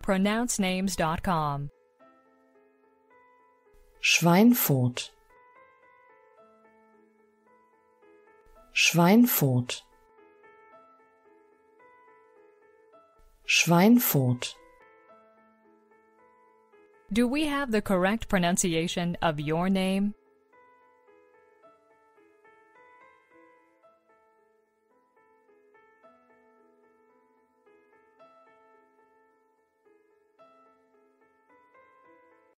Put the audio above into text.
pronouncenames.com. Schweinfurt, Schweinfurt, Schweinfurt. Do we have the correct pronunciation of your name?